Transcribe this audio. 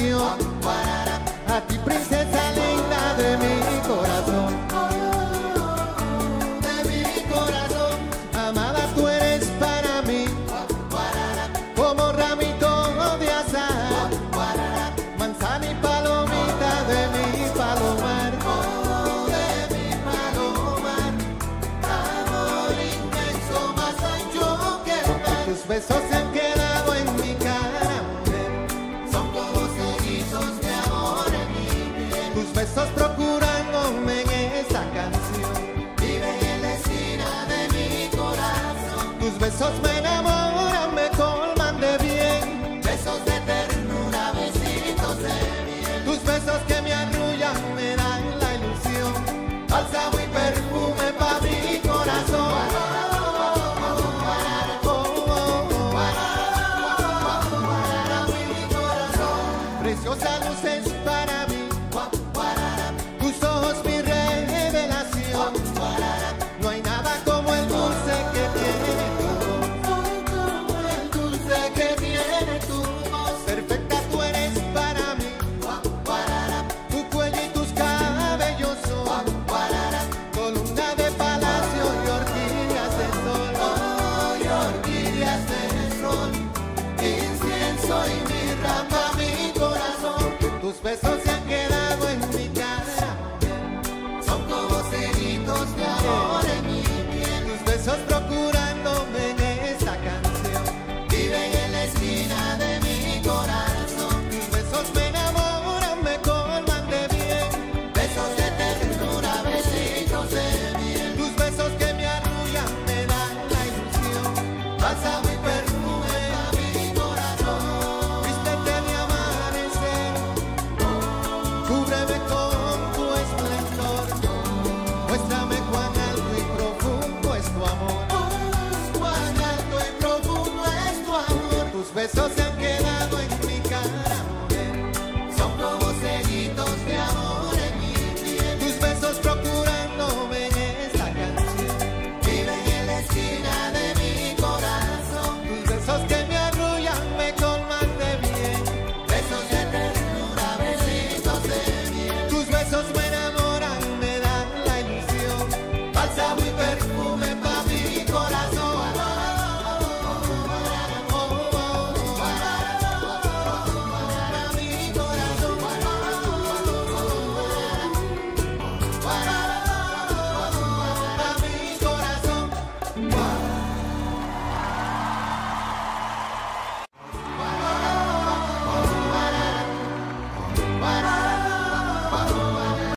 canción. A ti, princesa linda de mi corazón. De mi corazón. Amada, tú eres para mí como ramito de azahar, manzana y palomita de mi palomar. Oh, de mi palomar. Amor inmenso, más ancho que el mar. Tus besos se han quedado en mi cara, mujer. Son como cerizos de amor en mi piel. Tus besos procurándome en esta canción. Vive en la esquina de mi corazón. Tus besos me